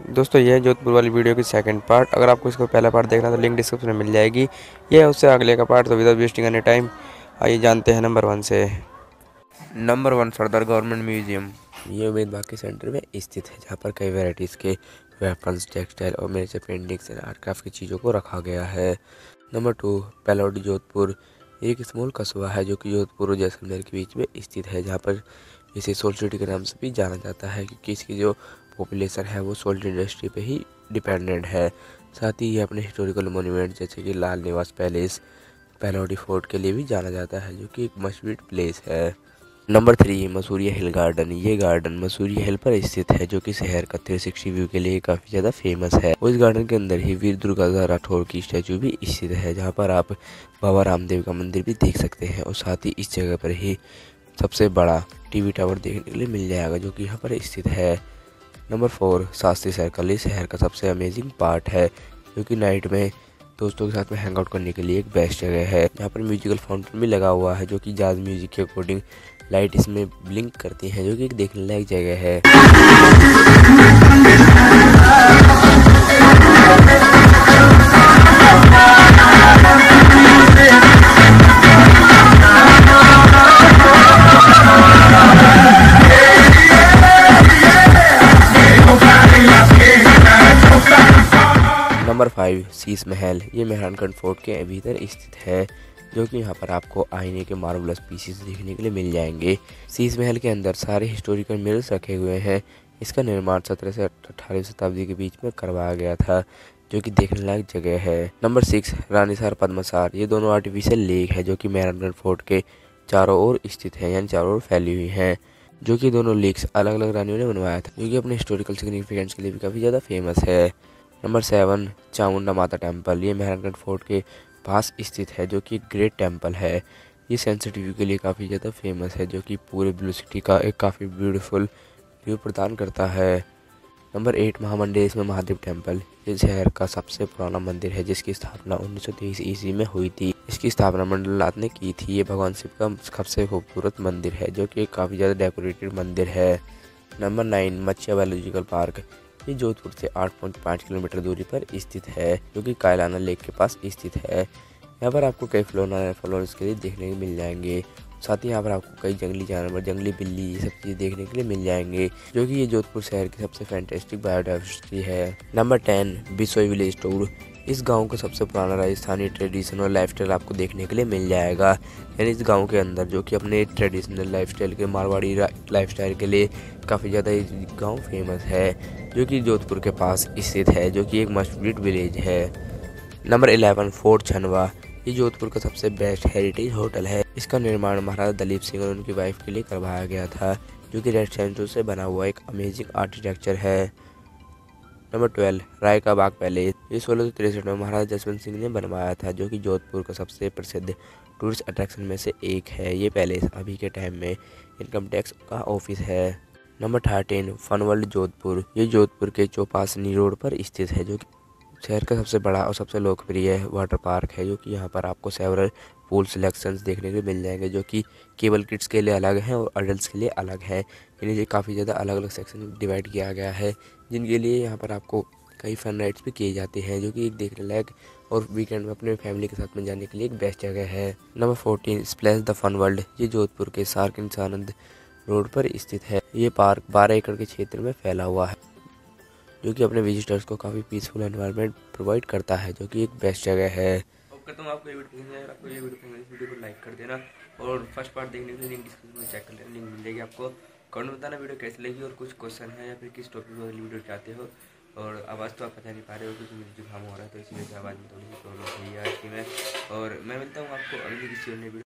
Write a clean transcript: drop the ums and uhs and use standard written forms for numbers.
दोस्तों ये है जोधपुर वाली वीडियो की सेकंड पार्ट। अगर आपको इसका पहला पार्ट देखना है तो लिंक डिस्क्रिप्शन में मिल जाएगी। ये है उससे अगले का पार्ट। तो विदाउट वेस्टिंग एनी टाइम आइए जानते हैं नंबर 1 से। Number 1 Sardar government museum. ये उम्मीद बाकी सेंटर में स्थित है, जहाँ पर कई वैरायटीज़ के वेपन्स, टेक्सटाइल और मेरे पेंटिंग्स एंड आर्ट क्राफ्ट की चीज़ों को रखा गया है। नंबर 2 पेलोडी जोधपुर। एक स्मॉल कस्बा है जो कि जोधपुर और जैसलमेर के बीच में स्थित है, जहाँ पर इसे सोल्ट सिटी के नाम से भी जाना जाता है, क्योंकि इसकी जो पॉपुलेशन है वो सोल्ट इंडस्ट्री पे ही डिपेंडेंट है। साथ ही ये अपने हिस्टोरिकल मोन्यूमेंट जैसे कि लाल निवास पैलेस, पेलोडी फोर्ट के लिए भी जाना जाता है, जो कि एक मस्ट विजिट प्लेस है। Number 3 Masuria hill garden. ये गार्डन मसूरिया हिल पर स्थित है, जो कि शहर का 360 व्यू के लिए काफ़ी ज़्यादा फेमस है। और इस गार्डन के अंदर ही वीर दुर्गाधर राठौर की स्टैचू भी स्थित है, जहाँ पर आप बाबा रामदेव का मंदिर भी देख सकते हैं। और साथ ही इस जगह पर ही सबसे बड़ा टीवी टावर देखने के लिए मिल जाएगा, जो कि यहाँ पर स्थित है। Number 4 Shastri circle. ये शहर का सबसे अमेजिंग पार्ट है, जो कि नाइट में दोस्तों के साथ में हैंग आउट करने के लिए एक बेस्ट जगह है। यहाँ पर म्यूजिकल फाउंटेन भी लगा हुआ है, जो कि जाज म्यूजिक के अकॉर्डिंग लाइट इसमें ब्लिंक करती है, जो कि एक देखने लायक जगह है। नंबर 5 शीश महल। ये मेहरानगढ़ फोर्ट के भीतर स्थित है, जो कि यहाँ पर आपको आईने के मार्वलस पीसेस देखने के लिए मिल जाएंगे। शीश महल के अंदर सारे हिस्टोरिकल मिरर्स रखे हुए हैं। इसका निर्माण 17 से 18वीं शताब्दी के बीच में करवाया गया था, जो कि देखने लायक जगह है। नंबर 6 रानीसार पद्मसार। ये दोनों आर्टिफिशियल लेक है, जो कि मेहरानगढ़ फोर्ट के चारों ओर स्थित है, यानी चारों ओर फैली हुई हैं। जो कि दोनों लेक्स अलग अलग रानियों ने बनवाया था, जो कि अपने हिस्टोरिकल सिग्निफिकेंस के लिए भी काफ़ी ज़्यादा फेमस है। नंबर 7 चामुंडा माता टेम्पल। ये मेहरानगढ़ फोर्ट के पास स्थित है, जो कि ग्रेट टेम्पल है। ये सनसेट व्यू के लिए काफ़ी ज़्यादा फेमस है, जो कि पूरे ब्लू सिटी का एक काफ़ी ब्यूटीफुल व्यू प्रदान करता है। Number 8 Mahamandleshwar Mahadev temple. ये शहर का सबसे पुराना मंदिर है, जिसकी स्थापना 1923 ईस्वी में हुई थी। इसकी स्थापना मंडलनाथ ने की थी। ये भगवान शिव का सबसे खूबसूरत मंदिर है, जो कि काफ़ी ज़्यादा डेकोरेटेड मंदिर है। Number 9 Machhiya biological park. ये जोधपुर से 8.5 किलोमीटर दूरी पर स्थित है, जो कि कायलाना लेक के पास स्थित है। यहाँ पर आपको कई फ्लोन्स के लिए देखने को मिल जाएंगे। साथ ही यहाँ पर आपको कई जंगली जानवर, जंगली बिल्ली, ये सब चीज़ें देखने के लिए मिल जाएंगे, जो कि ये जोधपुर शहर की सबसे फैंटास्टिक बायोडाइवर्सिटी है। Number 10 Bishnoi village tour. इस गांव का सबसे पुराना राजस्थानी ट्रेडिशन और लाइफस्टाइल आपको देखने के लिए मिल जाएगा। यानी इस गांव के अंदर, जो कि अपने ट्रेडिशनल लाइफस्टाइल के, मारवाड़ी लाइफस्टाइल के लिए काफ़ी ज़्यादा ये गांव फेमस है, जो कि जोधपुर के पास स्थित है, जो कि एक मस्ट विजिट विलेज है। Number 11 fort Chhanwa. ये जोधपुर का सबसे बेस्ट हेरिटेज होटल है। इसका निर्माण महाराजा दलीप सिंह और उनकी वाइफ के लिए करवाया गया था, जो कि रेड सैंडस्टोन से बना हुआ एक अमेजिंग आर्किटेक्चर है। नंबर 12 राय का बाग पैलेस। ये 1663 में महाराजा जसवंत सिंह ने बनवाया था, जो कि जोधपुर का सबसे प्रसिद्ध टूरिस्ट अट्रैक्शन में से एक है। ये पैलेस अभी के टाइम में इनकम टैक्स का ऑफिस है। Number 13 fun world Jodhpur. ये जोधपुर के चौपासनी रोड पर स्थित है, जो कि शहर का सबसे बड़ा और सबसे लोकप्रिय वाटर पार्क है, जो कि यहाँ पर आपको सेवरल पूल सिलेक्शंस देखने को मिल जाएंगे, जो कि केवल किड्स के लिए अलग हैं और अडल्ट्स के लिए अलग है। इन्हें ये काफ़ी ज़्यादा अलग अलग सेक्शन डिवाइड किया गया है, जिनके लिए यहाँ पर आपको कई फन राइड्स भी किए जाते हैं, जो कि एक देखने लायक और वीकेंड में अपने फैमिली के साथ में जाने के लिए एक बेस्ट जगह है। Number 14 splash the fun world. ये जोधपुर के सार्क इंसानंद रोड पर स्थित है। ये पार्क 12 एकड़ के क्षेत्र में फैला हुआ है, जो कि अपने विजिटर्स को काफ़ी पीसफुल एनवायरनमेंट प्रोवाइड करता है, जो कि एक बेस्ट जगह है। करता हूँ आपको ये वीडियो पसंद आया, आपको ये वीडियो पसंद है, इस वीडियो को लाइक कर देना और फर्स्ट पार्ट देखने के लिए लिंक डिस्क्रिप्शन में चेक कर लेना, लिंक मिल जाएगी आपको। कमेंट में बताना वीडियो कैसी लगी और कुछ क्वेश्चन है या फिर किस टॉपिक पर वीडियो चाहते हो। और आवाज़ तो आप पता नहीं पा रहे हो, क्योंकि मुझे जुकाम हो रहा है, तो इसी वजह से आवाज़ में थोड़ी सी प्रॉब्लम हुई है आज की में। और मैं मिलता हूँ आपको अगली किसी अन्य वीडियो।